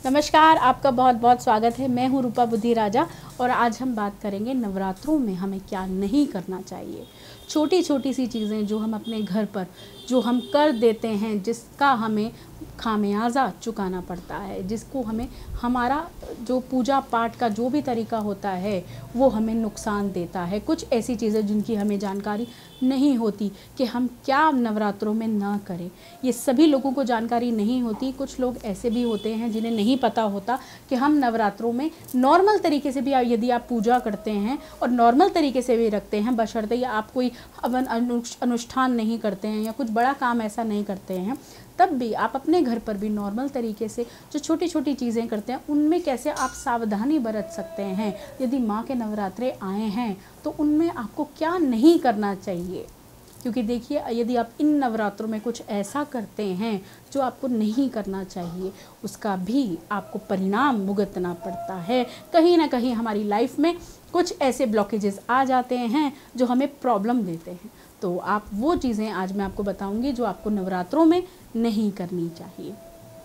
नमस्कार, आपका बहुत बहुत स्वागत है। मैं हूँ रूपा बुद्धि राजा और आज हम बात करेंगे नवरात्रों में हमें क्या नहीं करना चाहिए। छोटी छोटी सी चीज़ें जो हम अपने घर पर जो हम कर देते हैं, जिसका हमें खामियाजा चुकाना पड़ता है, जिसको हमें हमारा जो पूजा पाठ का जो भी तरीका होता है वो हमें नुकसान देता है। कुछ ऐसी चीज़ें जिनकी हमें जानकारी नहीं होती कि हम क्या नवरात्रों में ना करें, ये सभी लोगों को जानकारी नहीं होती। कुछ लोग ऐसे भी होते हैं जिन्हें नहीं पता होता कि हम नवरात्रों में नॉर्मल तरीके से भी यदि आप पूजा करते हैं और नॉर्मल तरीके से भी रखते हैं, बशर्ते या आप कोई हवन अनुष्ठान नहीं करते हैं या कुछ बड़ा काम ऐसा नहीं करते हैं, तब भी आप अपने घर पर भी नॉर्मल तरीके से जो छोटी छोटी चीज़ें करते हैं उनमें कैसे आप सावधानी बरत सकते हैं। यदि माँ के नवरात्रे आए हैं तो उनमें आपको क्या नहीं करना चाहिए, क्योंकि देखिए यदि आप इन नवरात्रों में कुछ ऐसा करते हैं जो आपको नहीं करना चाहिए, उसका भी आपको परिणाम भुगतना पड़ता है। कहीं ना कहीं हमारी लाइफ में कुछ ऐसे ब्लॉकेजेस आ जाते हैं जो हमें प्रॉब्लम देते हैं। तो आप वो चीज़ें आज मैं आपको बताऊंगी जो आपको नवरात्रों में नहीं करनी चाहिए।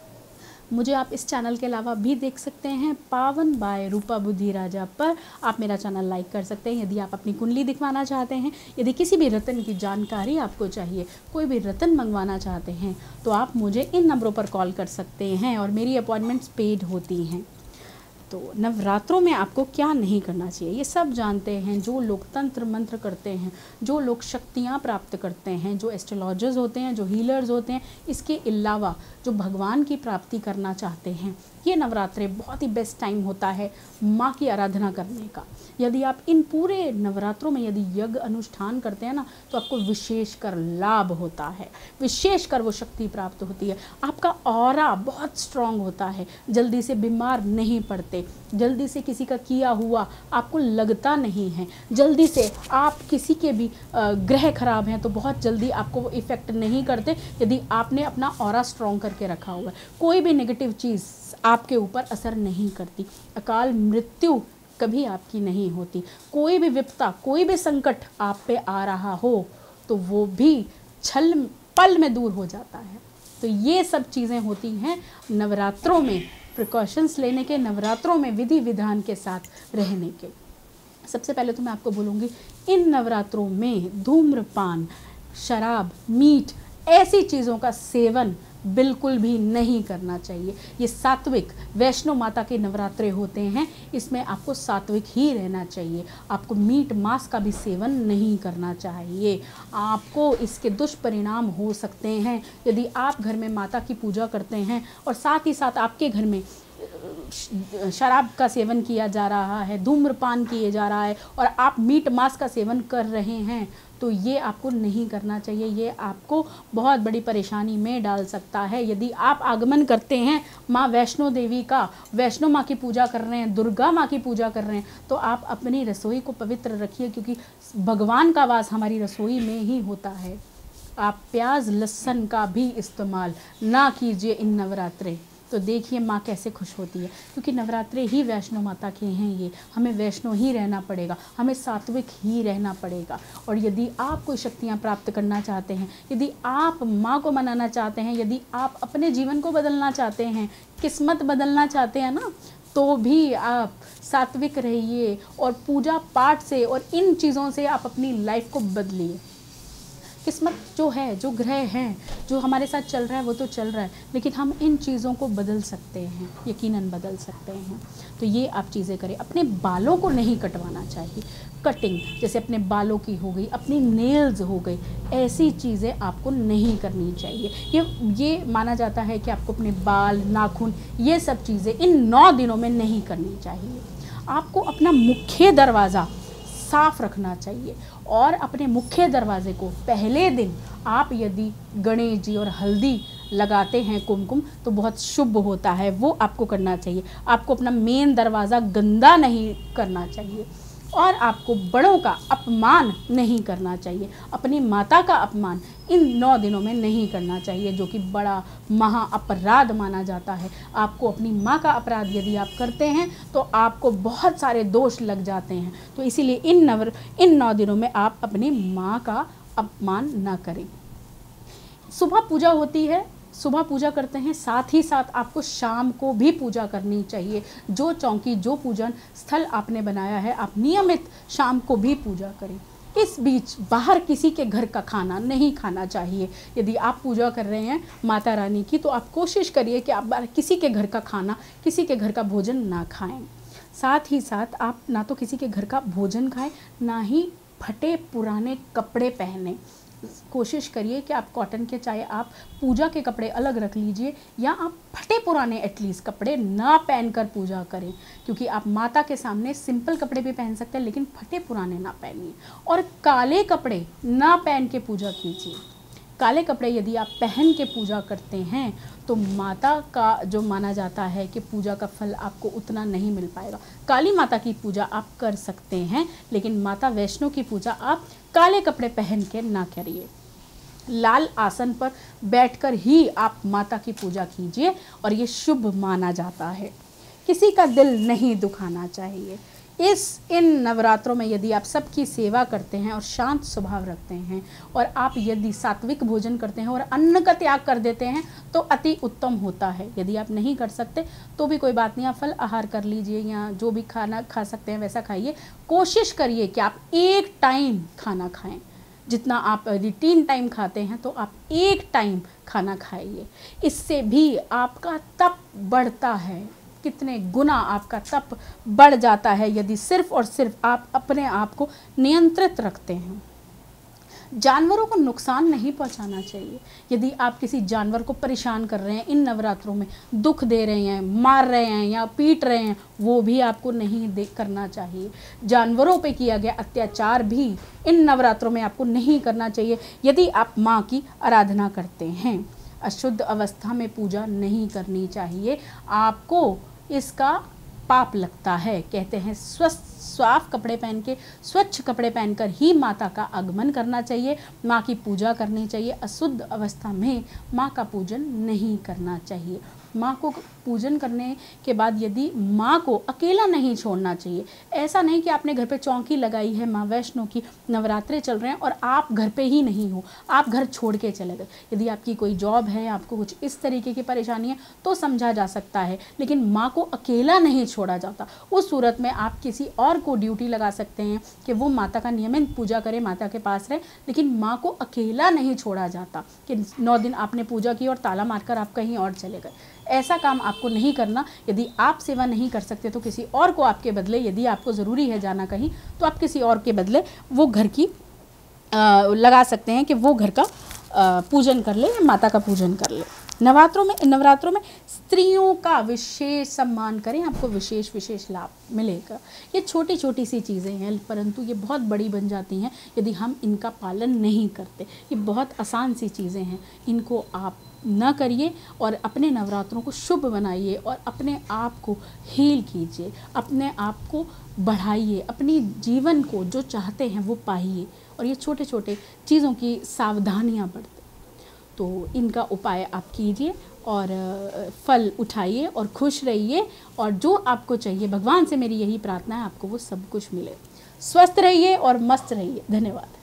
मुझे आप इस चैनल के अलावा भी देख सकते हैं पावन बाय रूपा बुद्धि राजा पर। आप मेरा चैनल लाइक कर सकते हैं यदि आप अपनी कुंडली दिखवाना चाहते हैं, यदि किसी भी रत्न की जानकारी आपको चाहिए, कोई भी रत्न मंगवाना चाहते हैं, तो आप मुझे इन नंबरों पर कॉल कर सकते हैं और मेरी अपॉइंटमेंट्स पेड होती हैं। तो नवरात्रों में आपको क्या नहीं करना चाहिए ये सब जानते हैं। जो लोग तंत्र मंत्र करते हैं, जो लोग शक्तियाँ प्राप्त करते हैं, जो एस्ट्रोलॉजर्स होते हैं, जो हीलर्स होते हैं, इसके अलावा जो भगवान की प्राप्ति करना चाहते हैं, ये नवरात्रे बहुत ही बेस्ट टाइम होता है माँ की आराधना करने का। यदि आप इन पूरे नवरात्रों में यदि यज्ञ अनुष्ठान करते हैं ना, तो आपको विशेषकर लाभ होता है, विशेषकर वो शक्ति प्राप्त होती है। आपका ऑरा बहुत स्ट्रांग होता है, जल्दी से बीमार नहीं पड़ते, जल्दी से किसी का किया हुआ आपको लगता नहीं है, जल्दी से आप किसी के भी ग्रह खराब हैं तो बहुत जल्दी आपको वो इफ़ेक्ट नहीं करते यदि आपने अपना ऑरा स्ट्रांग करके रखा हुआ है। कोई भी नेगेटिव चीज़ आपके ऊपर असर नहीं करती, अकाल मृत्यु कभी आपकी नहीं होती। कोई भी विपदा, कोई भी संकट आप पे आ रहा हो तो वो भी पल में दूर हो जाता है। तो ये सब चीज़ें होती हैं नवरात्रों में, प्रिकॉशंस लेने के, नवरात्रों में विधि विधान के साथ रहने के। सबसे पहले तो मैं आपको बोलूँगी, इन नवरात्रों में धूम्रपान, शराब, मीठ, ऐसी चीज़ों का सेवन बिल्कुल भी नहीं करना चाहिए। ये सात्विक वैष्णो माता के नवरात्रे होते हैं, इसमें आपको सात्विक ही रहना चाहिए। आपको मीट मांस का भी सेवन नहीं करना चाहिए। आपको इसके दुष्परिणाम हो सकते हैं यदि आप घर में माता की पूजा करते हैं और साथ ही साथ आपके घर में शराब का सेवन किया जा रहा है, धूम्रपान किए जा रहा है और आप मीट मांस का सेवन कर रहे हैं, तो ये आपको नहीं करना चाहिए। ये आपको बहुत बड़ी परेशानी में डाल सकता है। यदि आप आगमन करते हैं माँ वैष्णो देवी का, वैष्णो माँ की पूजा कर रहे हैं, दुर्गा माँ की पूजा कर रहे हैं, तो आप अपनी रसोई को पवित्र रखिए, क्योंकि भगवान का वास हमारी रसोई में ही होता है। आप प्याज लहसुन का भी इस्तेमाल ना कीजिए इन नवरात्रे। तो देखिए माँ कैसे खुश होती है, क्योंकि नवरात्रे ही वैष्णो माता के हैं। ये हमें वैष्णो ही रहना पड़ेगा, हमें सात्विक ही रहना पड़ेगा। और यदि आप कोई शक्तियाँ प्राप्त करना चाहते हैं, यदि आप माँ को मनाना चाहते हैं, यदि आप अपने जीवन को बदलना चाहते हैं, किस्मत बदलना चाहते हैं ना, तो भी आप सात्विक रहिए और पूजा पाठ से और इन चीज़ों से आप अपनी लाइफ को बदलिए। किस्मत जो है, जो ग्रह हैं, जो हमारे साथ चल रहा है वो तो चल रहा है, लेकिन हम इन चीज़ों को बदल सकते हैं, यकीनन बदल सकते हैं। तो ये आप चीज़ें करें। अपने बालों को नहीं कटवाना चाहिए। कटिंग जैसे अपने बालों की हो गई, अपनी नेल्स हो गई, ऐसी चीज़ें आपको नहीं करनी चाहिए। ये माना जाता है कि आपको अपने बाल, नाखून, ये सब चीज़ें इन 9 दिनों में नहीं करनी चाहिए। आपको अपना मुख्य दरवाज़ा साफ रखना चाहिए और अपने मुख्य दरवाजे को पहले दिन आप यदि गणेश जी और हल्दी लगाते हैं, कुमकुम, तो बहुत शुभ होता है, वो आपको करना चाहिए। आपको अपना मेन दरवाज़ा गंदा नहीं करना चाहिए और आपको बड़ों का अपमान नहीं करना चाहिए। अपनी माता का अपमान इन 9 दिनों में नहीं करना चाहिए, जो कि बड़ा महा अपराध माना जाता है। आपको अपनी माँ का अपराध यदि आप करते हैं तो आपको बहुत सारे दोष लग जाते हैं। तो इसीलिए इन 9 दिनों में आप अपनी माँ का अपमान ना करें। सुबह पूजा होती है, सुबह पूजा करते हैं, साथ ही साथ आपको शाम को भी पूजा करनी चाहिए। जो चौकी, जो पूजन स्थल आपने बनाया है, आप नियमित शाम को भी पूजा करें। इस बीच बाहर किसी के घर का खाना नहीं खाना चाहिए। यदि आप पूजा कर रहे हैं माता रानी की, तो आप कोशिश करिए कि आप बाहर किसी के घर का खाना, किसी के घर का भोजन ना खाएं। साथ ही साथ आप ना तो किसी के घर का भोजन खाएं, ना ही फटे पुराने कपड़े पहने। कोशिश करिए कि आप कॉटन के, चाहे आप पूजा के कपड़े अलग रख लीजिए, या आप फटे पुराने एटलीस्ट कपड़े ना पहनकर पूजा करें, क्योंकि आप माता के सामने सिंपल कपड़े भी पहन सकते हैं, लेकिन फटे पुराने ना पहनिए। और काले कपड़े ना पहन के पूजा कीजिए। काले कपड़े यदि आप पहन के पूजा करते हैं तो माता का जो माना जाता है कि पूजा का फल आपको उतना नहीं मिल पाएगा। काली माता की पूजा आप कर सकते हैं, लेकिन माता वैष्णो की पूजा आप काले कपड़े पहन के ना करिए। लाल आसन पर बैठकर ही आप माता की पूजा कीजिए, और ये शुभ माना जाता है। किसी का दिल नहीं दुखाना चाहिए। इन नवरात्रों में यदि आप सबकी सेवा करते हैं और शांत स्वभाव रखते हैं, और आप यदि सात्विक भोजन करते हैं और अन्न का त्याग कर देते हैं, तो अति उत्तम होता है। यदि आप नहीं कर सकते तो भी कोई बात नहीं, आप फल आहार कर लीजिए, या जो भी खाना खा सकते हैं वैसा खाइए। कोशिश करिए कि आप एक टाइम खाना खाएं। जितना आप यदि 3 टाइम खाते हैं तो आप 1 टाइम खाना खाइए। इससे भी आपका तप बढ़ता है, कितने गुना आपका तप बढ़ जाता है यदि सिर्फ और सिर्फ आप अपने आप को नियंत्रित रखते हैं। जानवरों को नुकसान नहीं पहुंचाना चाहिए। यदि आप किसी जानवर को परेशान कर रहे हैं इन नवरात्रों में, दुख दे रहे हैं, मार रहे हैं या पीट रहे हैं, वो भी आपको नहीं करना चाहिए। जानवरों पे किया गया अत्याचार भी इन नवरात्रों में आपको नहीं करना चाहिए। यदि आप माँ की आराधना करते हैं, अशुद्ध अवस्था में पूजा नहीं करनी चाहिए, आपको इसका पाप लगता है। कहते हैं साफ कपड़े पहन के, स्वच्छ कपड़े पहनकर ही माता का आगमन करना चाहिए, माँ की पूजा करनी चाहिए। अशुद्ध अवस्था में माँ का पूजन नहीं करना चाहिए। माँ को पूजन करने के बाद यदि माँ को अकेला नहीं छोड़ना चाहिए। ऐसा नहीं कि आपने घर पे चौकी लगाई है, माँ वैष्णो की नवरात्रे चल रहे हैं और आप घर पे ही नहीं हो, आप घर छोड़ के चले गए। यदि आपकी कोई जॉब है, आपको कुछ इस तरीके की परेशानी है तो समझा जा सकता है, लेकिन माँ को अकेला नहीं छोड़ा जाता। उस सूरत में आप किसी और को ड्यूटी लगा सकते हैं कि वो माता का नियमित पूजा करे, माता के पास रहे, लेकिन माँ को अकेला नहीं छोड़ा जाता कि 9 दिन आपने पूजा की और ताला मारकर आप कहीं और चले गए। ऐसा काम आपको नहीं करना। यदि आप सेवा नहीं कर सकते तो किसी और को आपके बदले, यदि आपको ज़रूरी है जाना कहीं, तो आप किसी और के बदले वो घर की लगा सकते हैं कि वो घर का पूजन कर ले या माता का पूजन कर ले। नवरात्रों में स्त्रियों का विशेष सम्मान करें, आपको विशेष लाभ मिलेगा। ये छोटी छोटी सी चीज़ें हैं, परंतु ये बहुत बड़ी बन जाती हैं यदि हम इनका पालन नहीं करते। ये बहुत आसान सी चीज़ें हैं, इनको आप न करिए और अपने नवरात्रों को शुभ बनाइए और अपने आप को हील कीजिए, अपने आप को बढ़ाइए, अपनी जीवन को जो चाहते हैं वो पाइए। और ये छोटे छोटे चीज़ों की सावधानियाँ बरतें, तो इनका उपाय आप कीजिए और फल उठाइए और खुश रहिए। और जो आपको चाहिए, भगवान से मेरी यही प्रार्थना है, आपको वो सब कुछ मिले। स्वस्थ रहिए और मस्त रहिए। धन्यवाद।